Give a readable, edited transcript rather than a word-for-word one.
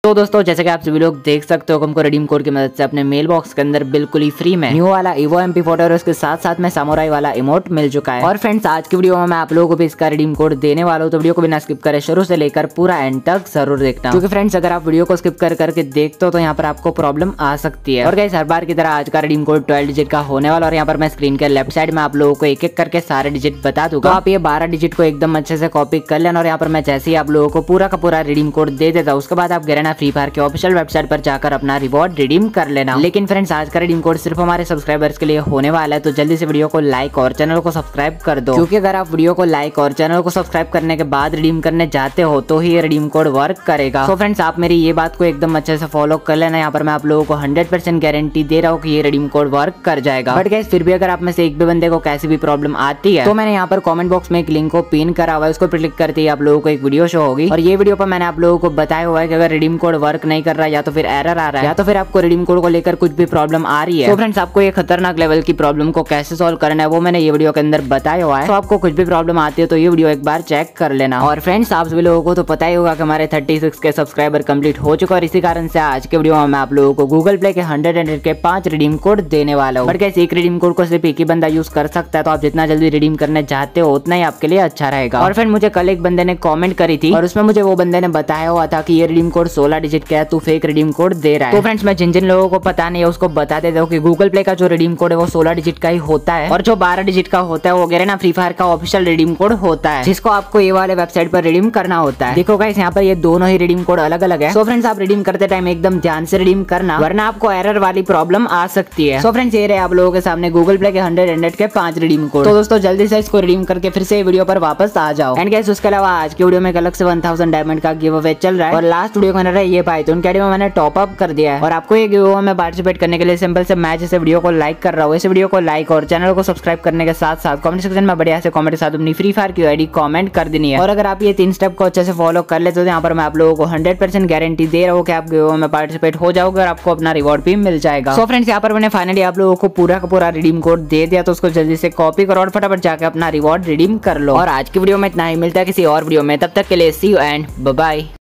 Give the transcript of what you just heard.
तो दोस्तों जैसे कि आप सभी लोग देख सकते हो हमको रिडीम कोड की मदद से अपने मेल बॉक्स के अंदर बिल्कुल ही फ्री में न्यू वाला Evo MP40 और उसके साथ साथ में सामुराई वाला इमोट मिल चुका है। और फ्रेंड्स आज की वीडियो में मैं आप लोगों को भी इसका रिडीम कोड देने वाला हूँ, तो वीडियो को बिना स्किप करे शुरू से लेकर पूरा एंड तक जरूर देखना, क्योंकि फ्रेंड्स अगर आप वीडियो को स्किप करके देखते हो तो यहाँ पर आपको प्रॉब्लम आ सकती है। और गाइस हर बार की तरह आज का रिडीम कोड 12 डिजिट का होने वाला, और यहाँ पर मैं स्क्रीन के लेफ्ट साइड में आप लोगों को एक एक करके सारे डिजिट बता दूंगा। तो आप ये 12 डिजिट को एकदम अच्छे से कॉपी कर लेना, और यहाँ पर मैं जैसे ही आप लोगों को पूरा का पूरा रिडीम कोड दे देता हूँ उसके बाद आप गैरेना फ्री फायर के ऑफिशियल वेबसाइट पर जाकर अपना रिवॉर्ड रिडीम कर लेना। लेकिन फ्रेंड्स आज का रिडीम कोड सिर्फ हमारे सब्सक्राइबर्स के लिए होने वाला है, तो जल्दी से वीडियो को लाइक और चैनल को सब्सक्राइब कर दो, क्योंकि अगर आप वीडियो को लाइक और चैनल को सब्सक्राइब करने के बाद रिडीम करने जाते हो तो ही ये रिडीम कोड वर्क करेगा। तो फ्रेंड्स आप मेरी ये बात को एकदम अच्छे से फॉलो कर लेना। यहाँ पर मैं आप लोगों को 100% गारंटी दे रहा हूँ कि ये रिडीम कोड वर्क कर जाएगा। बट गाइस फिर भी अगर आप में से एक भी बंदे को कैसी भी प्रॉब्लम आती है तो मैंने यहाँ पर कमेंट बॉक्स में एक लिंक को पिन करा हुआ है, उसको क्लिक करते ही आप लोगों को एक वीडियो शो होगी, और ये वीडियो पर मैंने आप लोगों को बताया हुआ है कि अगर रिडीम कोड वर्क नहीं कर रहा है या तो फिर एरर आ रहा है या तो फिर आपको रिडीम कोड को लेकर कुछ भी प्रॉब्लम आ रही है, तो फ्रेंड्स आपको ये खतरनाक लेवल की प्रॉब्लम को कैसे सॉल्व करना है वो मैंने ये वीडियो के अंदर बताया हुआ है। तो आपको कुछ भी प्रॉब्लम आती है तो ये वीडियो एक बार चेक कर लेना। और फ्रेंड्स आप सभी लोगों को तो पता ही होगा कि हमारे 36 के सब्सक्राइबर कंप्लीट हो चुका, और इसी कारण से आज के वीडियो में मैं आप लोगों को गूगल प्ले के 100 के 5 रिडीम कोड देने वाला हूँ। बट कैसे एक रिडीम कोड को सिर्फ एक ही बंदा यूज कर सकता है, तो आप जितना जल्दी रिडीम करने चाहते हो उतना ही आपके लिए अच्छा रहेगा। और फ्रेंड मुझे कल एक बंदे ने कमेंट करी थी और उसमें मुझे वो बंदे ने बताया हुआ था कि ये रिडीम कोड 16 डिजिट का है, तू फेक रिडीम कोड दे रहा है। तो फ्रेंड्स मैं जिन जिन लोगों को पता नहीं है उसको बता देता हूँ कि गूगल प्ले का जो रिडीम कोड है वो 16 डिजिट का ही होता है, और जो 12 डिजिट का होता है वो गैरेना फ्री फायर का ऑफिशियल रिडीम कोड होता है, जिसको आपको ये वाले वेबसाइट पर रिडीम करना होता है। देखो गाइस यहाँ पर ये दोनों ही रिडीम कोड अलग अलग है। सो फ्रेंड्स आप रिडीम करते टाइम एकदम ध्यान से रिडीम करना, वरना आपको एरर वाली प्रॉब्लम आ सकती है। सो फ्रेंड्स ये रहे आप लोगों के सामने गूगल प्ले के 100 के 5 रिडीम कोड। तो दोस्तों जल्दी से इसको रिडीम करके फिर से वीडियो पर वापस आ जाओ। एंड गाइस उसके अलावा आज की वीडियो में अलग से 1000 डायमंड का गिव अवे चल रहा है, और लास्ट वीडियो में ये पाइथन अकेडमी में मैंने टॉप अप कर दिया है, और आपको ये गिव अवे में पार्टिसिपेट करने के लिए सिंपल से मैं जैसे वीडियो को लाइक कर रहा हूँ, इस वीडियो को लाइक और चैनल को सब्सक्राइब करने के साथ साथ कमेंट सेक्शन में बढ़िया से कमेंट के साथ अपनी फ्री फायर की आईडी कमेंट कर देनी है। और अगर आप ये 3 स्टेप को अच्छे से फॉलो कर लेते हो तो यहाँ पर मैं आप लोगों को 100% गारंटी दे रहा हूँ कि आप गिव अवे में पार्टिसिपेट हो जाओगे और आपको अपना रिवॉर्ड भी मिल जाएगा। सो फ्रेंड्स यहाँ पर मैंने फाइनली आप लोगों को पूरा का पूरा रिडीम कोड दे दिया, तो उसको जल्दी से कॉपी करो और फटाफट जाकर अपना रिवॉर्ड रिडीम कर लो। और आज की वीडियो में इतना ही, मिलता है किसी और वीडियो में, तब तक के लिए see you and bye bye.